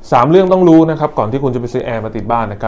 3เรื่องต้องรู้นะครับก่อนที่คุณจะไปซื้อแอร์มาติดบ้านนะครับ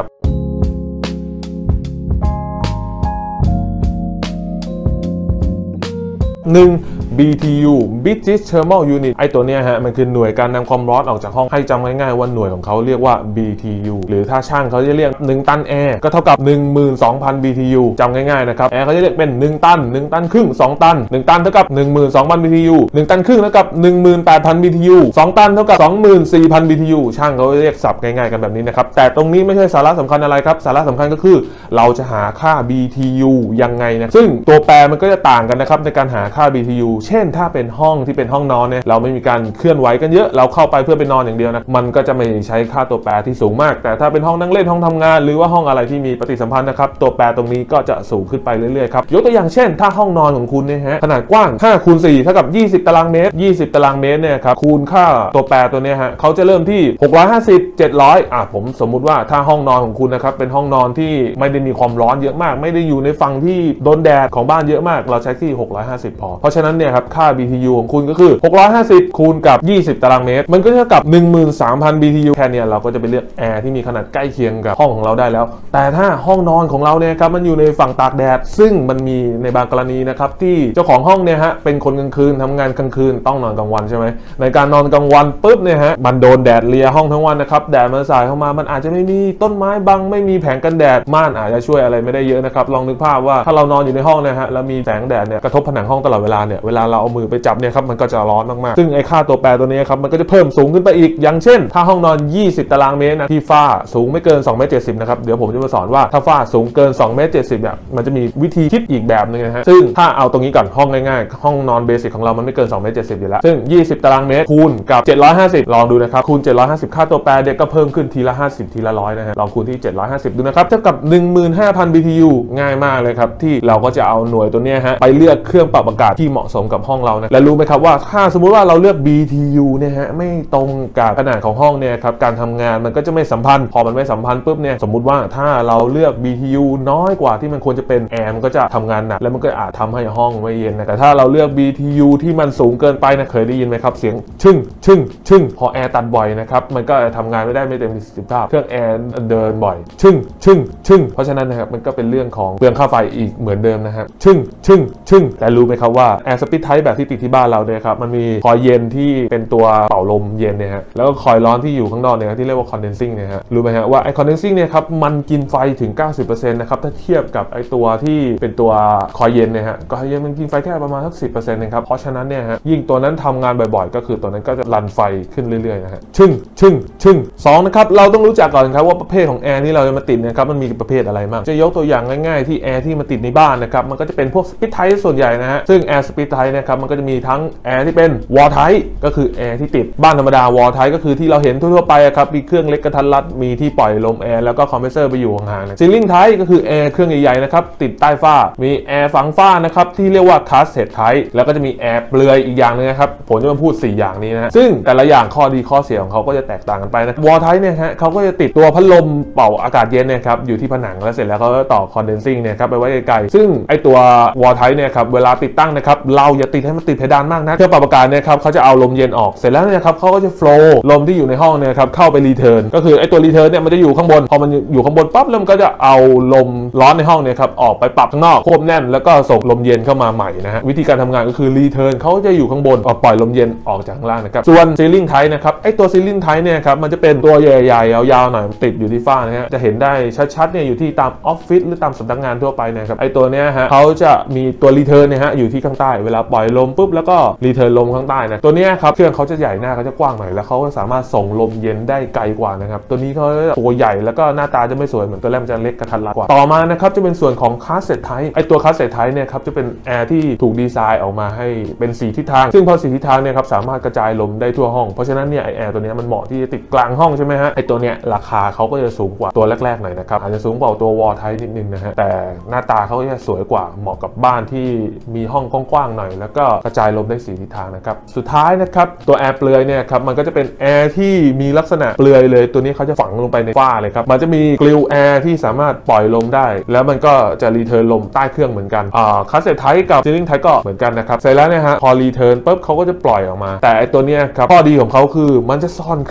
BTU British Thermal Unit ไอตัวเนี้ยฮะมันคือหน่วยการนำความร้อนออกจากห้องให้จำง่ายๆว่าหน่วยของเขาเรียกว่า BTU หรือถ้าช่างเขาจะเรียก1ตันแอร์ก็เท่ากับ 12,000 BTU จำง่ายๆนะครับแอร์เขาจะเรียกเป็น1ตัน1ตันครึ่ง2ตัน1ตันเท่ากับ 12,000 BTU 1ตันครึ่งเท่ากับ 18,000 BTU 2ตันเท่ากับ 24,000 BTU ช่างเขาเรียกศัพท์ง่ายๆกันแบบนี้นะครับแต่ตรงนี้ไม่ใช่สาระสำคัญอะไรครับสาระสำคัญก็คือเราจะหาค่า BTU ยังไงนะซึ่งตัวแปรมันก็จะต่างกันนะครับในการหาค่า BTU เช่นถ้าเป็นห้องที่เป็นห้องนอนเนี่ยเราไม่มีการเคลื่อนไหวกันเยอะเราเข้าไปเพื่อไปนอนอย่างเดียวนะมันก็จะไม่ใช้ค่าตัวแปรที่สูงมากแต่ถ้าเป็นห้องนั่งเล่นห้องทำงานหรือว่าห้องอะไรที่มีปฏิสัมพันธ์นะครับตัวแปรตรงนี้ก็จะสูงขึ้นไปเรื่อยๆครับยกตัวอย่างเช่นถ้าห้องนอนของคุณเนี่ยฮะขนาดกว้าง5x4เท่ากับ20ตารางเมตร20ตารางเมตรเนี่ยครับคูณค่าตัวแปรตัวนี้ฮะเขาจะเริ่มที่650 700ผมสมมุติว่าถ้าห้องนอนของคุณนะครับเป็นห้องนอนที่ไม่ได้มีความร้อนเยอะมากไม่ได้อยู่ในฝั่งที่โดนแดดของบ้านเยอะมากเราใช้ที่650พอเพราะฉะนั้นเนี่ยครับค่า BTU ของคุณก็คือ650คูณกับ20ตารางเมตรมันก็เท่ากับ 13,000 BTU แค่นี้เราก็จะไปเลือกแอร์ที่มีขนาดใกล้เคียงกับห้องของเราได้แล้วแต่ถ้าห้องนอนของเราเนี่ยครับมันอยู่ในฝั่งตากแดดซึ่งมันมีในบางกรณีนะครับที่เจ้าของห้องเนี่ยฮะเป็นคนกลางคืนทำงานกลางคืนต้องนอนกลางวันใช่ไหมในการนอนกลางวันปุ๊บเนี่ยฮะมันโดนแดดเลียห้องทั้งวันนะครับแดดมันสายเข้ามามันอาจจะไม่มีต้นไม้บังไม่มีแผงกันแดดม่านอาจจะช่วยอะไรไม่ได้เยอะนะครับลองนึกภาพว่าถ้าเรานอนอยู่ในห้องเนี่ยฮะแล้วมีแสงแดดเนี่ยกระทบผนังห้องตลอดเวลาเนี่ยเวลาเราเอามือไปจับเนี่ยครับมันก็จะร้อนมากๆซึ่งไอ้ค่าตัวแปรตัวนี้ครับมันก็จะเพิ่มสูงขึ้นไปอีกอย่างเช่นถ้าห้องนอน20ตารางเมตรนะที่ฝ้าสูงไม่เกิน2.70 เมตรนะครับเดี๋ยวผมจะมาสอนว่าถ้าฝ้าสูงเกิน2.70 เมตรเนี่ยมันจะมีวิธีคิดอีกแบบนึงนะฮะซึ่งถ้าเอาตรงนี้ก่อนห้องง่ายๆห้องนอนเบสิกของเรามันไม่เกิน2.70 เมตรอยู่แล้วซึ่ง20ตารางเมตรคูณกับ750ลองดูนะครับคูณ750ค่าตัวแปรเด็กก็เพิ่มขึ้นทีละ50ทีละ100นะฮะลองคูณที่750ดูนะครับเท่ากับ 15,000 BTU ง่ายมากเลยครับที่เราก็จะเอาหน่วยตัวนี้ฮะไปเลือกเครื่องปรับอากาศที่เหมาะสมกับห้องเรานะและรู้ไหมครับว่าถ้าสมมุติว่าเราเลือก BTU เนี่ยฮะไม่ตรงกับขนาดของห้องเนี่ยครับการทำงานมันก็จะไม่สัมพันธ์พอมันไม่สัมพันธ์ปุ๊บเนี่ยสมมุติว่าถ้าเราเลือก BTU น้อยกว่าที่มันควรจะเป็นแอร์มันก็จะทำงานหนักแล้วมันก็อาจทำให้ห้องไม่เย็นนะแต่ถ้าเราเลือก BTU ที่มันสูงเกินไปนะเคยได้ยินไหมครับเสียงชึ่งชึ่งชึ่งพอแอร์ตัดบ่อยนะครับมันก็ทำงานไม่ได้ไม่เต็มประสิทธิภาพเครื่องแอร์เดินบ่อยชึ่งชึ่งชึ่งเพราะฉะนั้นนะครับมันก็เป็นเรื่องของเปลืองค่าไฟอีกเหมือนเดิมนะครับชึ่งชึ่งชึ่งแต่รู้ไหมครับว่าแอร์สปิทไทป์แบบที่ติดที่บ้านเราเนี่ยครับมันมีคอยเย็นที่เป็นตัวเป่าลมเย็นเนี่ยฮะแล้วก็คอยร้อนที่อยู่ข้างนอกเนี่ยที่เรียกว่า condensing เนี่ยฮะรู้ไหมฮะว่าไอ้ condensing เนี่ยครับมันกินไฟถึง 90% นะครับถ้าเทียบกับไอ้ตัวที่เป็นตัวคอยเย็นเนี่ยฮะคอยเย็นมันกินไฟแค่ประมาณสัก 10% เองครับเพราะฉะนั้นเนี่ยฮะยิ่งตัวนั้นทำงานบ่อยๆก็คือตัวนั้นก็จะรันไฟขึ้นเรื่อยๆนะฮะชึ่งชึ่งชึ่ง2นะครับเราต้องรู้จักก่อนครับว่าประเภทของแอร์ที่เราจะมาติดนะครับมันมีประเภทอะไรบ้างจะยกตัวอย่างง่ายๆที่แอร์ที่มาติดในบ้านนะครับมันก็จะเป็นพวกสปิทไทป์ส่วนใหญ่นะฮะซึ่งแอร์สปิทไทป์นะครับมันก็จะมีทั้งแอร์ที่เป็นวอลไทป์ก็คือแอร์ที่ติดบ้านธรรมดาวอลไทป์ก็คือที่เราเห็นทั่วๆไปครับมีเครื่องเล็กกระทัดรัดมีที่ปล่อยลมแอร์แล้วก็คอมเพรสเซอร์ไปอยู่ห่างๆซีลิ่งไทป์ก็คือแอร์เครื่องใหญ่ๆนะครับติดใต้ฝ้ามีแอร์ฝังฝ้านะครับที่เรียกว่าคาสเซ็ตไทป์แล้วก็จะมีแอร์เปลือยอีกอย่างนึงนะครับผมจะมาพูด4อย่างนี้นะซึ่งแต่ละอย่างข้อดีข้อเสียของเขาก็จะแตกต่างกันไปนะวอลไทป์เนี่ยฮะเขาก็จะติดตัวพัดลมเป่าอากาศเย็นเนี่ยครับอยู่ที่ผนังแล้วเสร็จแล้วเขาก็ต่อคอนเดนซิ่งเนี่ยครับไปไว้ไกลๆซึ่งไอตัววอลไทป์เนี่ยครับเวลาติดตั้งนะครับเราอย่าติดให้มันติดเพดานมากนะเครื่องปรับอากาศเนี่ยครับเขาจะเอาลมเย็นออกเสร็จแล้วเนี่ยครับเขาก็จะโฟลว์ลมที่อยู่ในห้องเนี่ยครับเข้าไปรีเทิร์นก็คือไอตัวรีเทิร์นเนี่ยมันจะอยู่ข้างบนพอมันอยู่ข้างบนปั๊บแล้วมันก็จะเอาลมร้อนในห้องเนี่ยครับออกไปปรับข้างนอกควบแน่นแล้วก็ส่งลมเย็นเข้ามาใหม่นะฮะวิธีการทำงานก็คือรีเทิร์นเขาจะอยู่ข้างบนปล่อยลมเย็นออกจากข้างล่างนะครับส่วนซีลิ่งไทป์นะครับไอตัวซีลิ่งไทป์เนี่ยครับมันจะเป็นตัวใหญ่ๆยาวๆหน่อยติดอยู่ที่ฝ้านะฮะจะเห็นได้ชัดๆเนี่ยอยู่ที่ตามออฟฟิศหรือตามสำนักงานทั่วไปนะครับไอตัวเนี้ยฮะเขาจะมีตัวรีเทิร์นเนี่ยฮะอยู่ที่ข้างใต้เวลาปล่อยลมปุ๊บแล้วก็รีเทิร์นลมข้างใต้นะตัวเนี้ยครับเครื่องเขาจะใหญ่หน้าเขาจะกว้างหน่อยแล้วเขาก็สามารถส่งลมเย็นได้ไกลกว่านะครับตัวนี้เขาตัวใหญ่แล้วก็หน้าตาจะไม่สวยเหมือนตัวแรกมันจะเล็กกระทัดรัดกว่าต่อมานะครับจะเป็นส่วนของคาสเซ็ตไทป์ไอตัวคาสเซ็ตไทป์เนี่ยครับจะเป็นแอร์ที่ถูกดีไซน์ออกมาให้เป็น4ทิศทางซึ่งพอ4ทิศทางเนี่ยครับสามารถกระจายลมได้ทั่วห้องเพราะฉะนั้นเนี่ยไอแอร์ตัวนี้มันเหมาะที่จะติดกลางห้องใช่ไหมฮะไอตัวเนี้ยราคาเขาก็จะสูงกว่าตัวแรกๆหน่อยนะครับอาจจะสูงกว่าตัววอลไทป์นิดนึงนะฮะแต่หน้าตาเขาจะสวยกว่าเหมาะกับบ้านที่มีห้องกว้างๆหน่อยแล้วก็กระจายลมได้4ทิศทางนะครับสุดท้ายนะครับตัวแอร์เปลือยเนี่ยครับมันก็จะเป็นแอร์ที่มีลักษณะเปลือยเลยตัวนี้เขาจะฝังลงไปในฝ้าเลยครับมันจะมีกริลแอร์ที่สามารถปล่อยลมได้แล้วมันก็จะรีเทิร์นลมใต้เครื่องเหมือนกันคาสเซ็ตไทป์กับซีลิ่งไทป์ก็เหมือนกันนะครับเสร็จแล้วเนี่ยฮะพอรีเทิร์นปุ๊บเขาก็จะปล่อยออกมาแต่ไอตัวเนี้ยครับข้อดีของเขาคือมันจะซ่อนเครื่องแอร์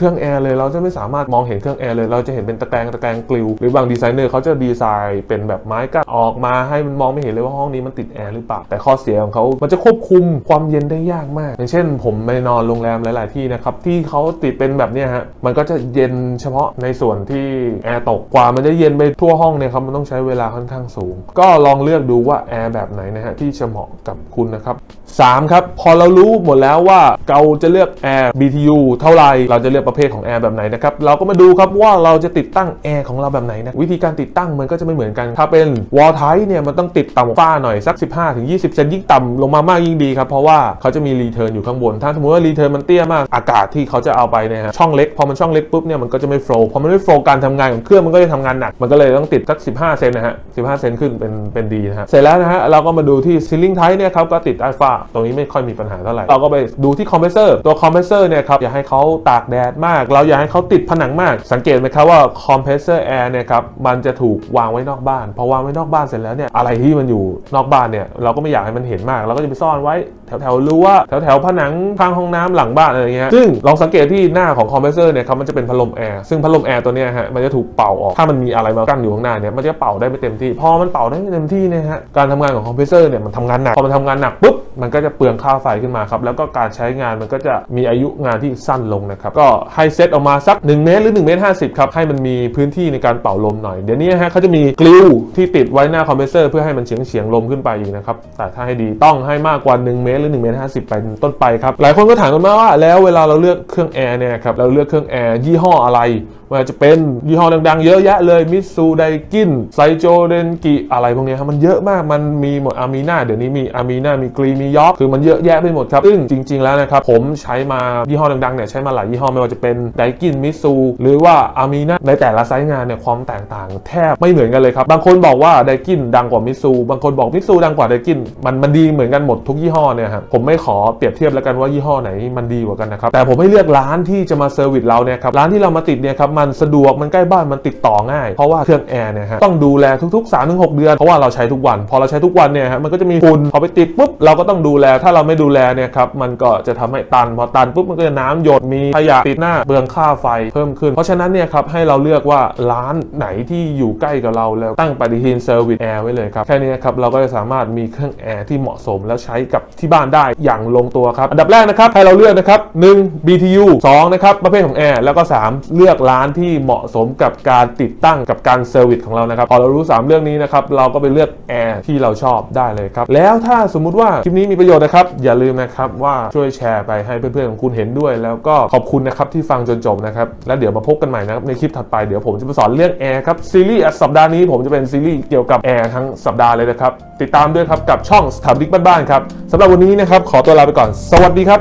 เลยเราจะไม่สามารถมองเห็นเครื่องแอร์เลยเราจะเห็นเป็นตะแกรงกลิวหรือบางดีไซเนอร์เขาจะดีไซน์เป็นแบบไม้กั้นออกมาให้มันมองไม่เห็นเลยว่าห้องนี้มันติดแอร์หรือเปล่าแต่ข้อเสียของเขามันจะควบคุมความเย็นได้ยากมากอย่างเช่นผมไปนอนโรงแรมหลายๆที่นะครับที่เขาติดเป็นแบบนี้ฮะมันก็จะเย็นเฉพาะในส่วนที่แอร์ตกกว่ามันจะเย็นไปทั่วห้องเนี่ยครับมันต้องใช้เวลาค่อนข้างสูงก็ลองเลือกดูว่าแอร์แบบไหนนะฮะที่จะเหมาะกับคุณนะครับ3ครับพอเรารู้หมดแล้วว่าเราจะเลือกแอร์ BTU เท่าไหร่เราจะเลือกประเภทของแอร์แบบไหนนะครับเราก็มาดูครับว่าเราจะติดตั้งแอร์ของเราแบบไหนนะวิธีการติดตั้งมันก็จะไม่เหมือนกันถ้าเป็น Wall Type เนี่ยมันต้องติดต่ำฝ้าหน่อยสัก 15-20 เซนยิ่งต่ำลงมามากยิ่งดีครับเพราะว่าเขาจะมีรีเทิร์นอยู่ข้างบนถ้าสมมติว่ารีเทิร์นมันเตี้ยมากอากาศที่เขาจะเอาไปเนี่ยฮะช่องเล็กพอมันช่องเล็กปุ๊บเนี่ยมันก็จะไม่โฟล์พอมันไม่โฟล์การทำงานของเครื่องมันก็จะทำงานหนักมันก็เลยต้องติดสัก15 เซนนะฮะ15 เซนขึ้นเป็นดีนะฮะเสร็จแล้วนะฮะเราก็มาดูที่ Ceiling Type เนี่ยครับก็ติดใต้ฝ้าตรงนี้ไม่ค่อยมีปัญหาเท่าไหร่เราก็ไปดูที่คอมเพรสเซอร์ตัวคอมเพรสเซอร์เนี่ยครับอย่าให้เขาตากแดดมากเราอย่าให้เขาติดผนังมากสังเกตไหมครับว่าคอมเพรสเซอร์แอร์เนี่ยครับมันจะถูกวางไว้นอกบ้านพอวางไว้นอกบ้านเสร็จแล้วเนี่ยอะไรที่มันอยู่นอกบ้านเนี่ยเราก็ไม่อยากให้มันเห็นมากเราก็จะไปซ่อนไว้แถวรั้วแถวผนังข้างห้องน้ำหลังบ้านอะไรเงี้ยซึ่งลองสังเกตที่หน้าของคอมเพรสเซอร์เนี่ยครับมันจะเป็นพัดลมแอร์ซึ่งพัดลมแอร์ตัวเนี้ยฮะมันจะถูกเป่าออกถ้ามันมีอะไรมากั้นอยู่ข้างหน้าเนี่ยมันจะเป่าได้ไม่เต็มที่พอมันเป่าได้ไม่เต็มที่เนี่ยฮะการทำงานของคอมเพรสเซอร์เนี่ยมันทำงานหนักพอมันทำงานหนักปุ๊บมันก็จะเปลืองค่าไฟขึ้นมาครับแล้วก็การใช้งานมันก็จะมีอายุงานที่สั้นลงนะครับก็ให้เซตออกมาสัก1 เมตรหรือ1 เมตร 50ครับให้มันมีพื้นที่ในการเป่าลมหน่อยเดี๋ยวนี้ฮะเขาจะมีกลิวที่ติดไว้หน้าคอมเพรสเซอร์เพื่อให้มันเฉียงลมขึ้นไปอีกนะครับแต่ถ้าให้ดีต้องให้มากกว่า1 เมตรหรือ1 เมตร 50ไปต้นไปครับหลายคนก็ถามกันมาว่าแล้วเวลาเราเลือกเครื่องแอร์เนี่ยครับเราเลือกเครื่องแอร์ยี่ห้ออะไรว่าจะเป็นยี่ห้อดังๆเยอะแยะเลยมิตซูไดกินไซโจเดนกิอะไรพวกนี้ครับมันเยอะมากมันมีหมดอามีนาเดี๋ยวนี้มีอามีนามีกรีมียอร์กคือมันเยอะแยะไปหมดครับซึ่งจริงๆแล้วนะครับผมใช้มายี่ห้อดังๆเนี่ยใช้มาหลายยี่ห้อไม่ว่าจะเป็นไดกินมิตซูหรือว่าอามีนาในแต่ละไซส์งานเนี่ยความแตกต่างแทบไม่เหมือนกันเลยครับบางคนบอกว่าไดกินดังกว่ามิตซูบางคนบอกมิตซูดังกว่าไดกินมันดีเหมือนกันหมดทุกยี่ห้อเนี่ยครับผมไม่ขอเปรียบเทียบแล้วกันว่ายี่ห้อไหนมันดีกว่ากันนะครับแต่ผมให้เลือกร้านที่จะมาเซอร์วิสเราเนี่ยครับร้านที่เรามาติดเนี่ยครับมันสะดวกมันใกล้บ้านมันติดต่อง่ายเพราะว่าเครื่องแอร์เนี่ยฮะต้องดูแลทุกๆ 3-6 เดือนเพราะว่าเราใช้ทุกวันพอเราใช้ทุกวันเนี่ยฮะมันก็จะมีฝุ่นพอไปติดปุ๊บเราก็ต้องดูแลถ้าเราไม่ดูแลเนี่ยครับมันก็จะทำให้ตันพอตันปุ๊บมันก็จะน้ำหยดมีขยะติดหน้าเปลืองค่าไฟเพิ่มขึ้นเพราะฉะนั้นเนี่ยครับให้เราเลือกว่าร้านไหนที่อยู่ใกล้กับเราแล้วตั้งปฏิทินเซอร์วิสแอร์ไว้เลยครับแค่นี้ครับเราก็จะสามารถมีเครื่องแอร์ที่เหมาะสมแล้วใช้กับที่บ้านได้อย่างลงตัวครับอันดับแรกนะครับให้เราเลือกนะครับ1 BTU 2นะครับประเภทของแอร์แล้วก็3เลือกร้านที่เหมาะสมกับการติดตั้งกับการเซอร์วิสของเรานะครับพอเรารู้3เรื่องนี้นะครับเราก็ไปเลือกแอร์ที่เราชอบได้เลยครับแล้วถ้าสมมุติว่าคลิปนี้มีประโยชน์นะครับอย่าลืมนะครับว่าช่วยแชร์ไปให้เพื่อนๆของคุณเห็นด้วยแล้วก็ขอบคุณนะครับที่ฟังจนจบนะครับแล้วเดี๋ยวมาพบกันใหม่นะครับในคลิปถัดไปเดี๋ยวผมจะมาสอนเรื่องแอร์ครับซีรีส์สัปดาห์นี้ผมจะเป็นซีรีส์เกี่ยวกับแอร์ทั้งสัปดาห์เลยนะครับติดตามด้วยครับกับช่องสถาปนิกบ้านๆครับสำหรับวันนี้นะครับขอตัวลาไปก่อนสวัสดีครับ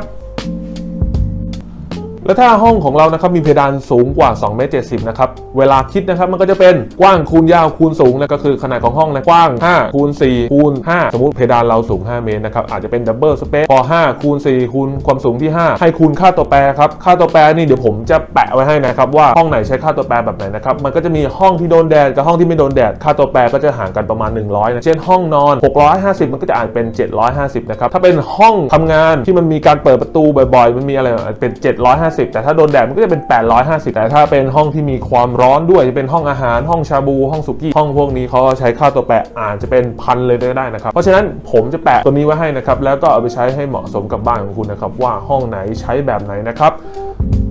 และถ้าห้องของเรานะครับมีเพดานสูงกว่า2 เมตร 70นะครับเวลาคิดนะครับมันก็จะเป็นกว้างคูณยาวคูณสูงนะก็คือขนาดของห้องนะกว้าง5คูณ4คูณ5สมมุติเพดานเราสูง5 เมตรนะครับอาจจะเป็นดับเบิลสเปซพอ5คูณ4คูณความสูงที่5ให้คูณค่าตัวแปรครับค่าตัวแปรนี่เดี๋ยวผมจะแปะไว้ให้นะครับว่าห้องไหนใช้ค่าตัวแปรแบบไหนนะครับมันก็จะมีห้องที่โดนแดดกับห้องที่ไม่โดนแดดค่าตัวแปรก็จะห่างกันประมาณ100นะเช่นห้องนอน650มันก็จะอาจเป็น750นะครับถ้าเป็นห้องทำงานที่มันมีการเปิดประตูบ่อยๆมันมีอะไรเป็น750แต่ถ้าโดนแดดก็จะเป็น850แต่ถ้าเป็นห้องที่มีความร้อนด้วยจะเป็นห้องอาหารห้องชาบูห้องสุกี้ห้องพวกนี้เขาใช้ค่าตัวแปรอาจจะเป็นพันเลยก็ได้นะครับเพราะฉะนั้นผมจะแปะตัวนี้ไว้ให้นะครับแล้วก็เอาไปใช้ให้เหมาะสมกับบ้านของคุณนะครับว่าห้องไหนใช้แบบไหนนะครับ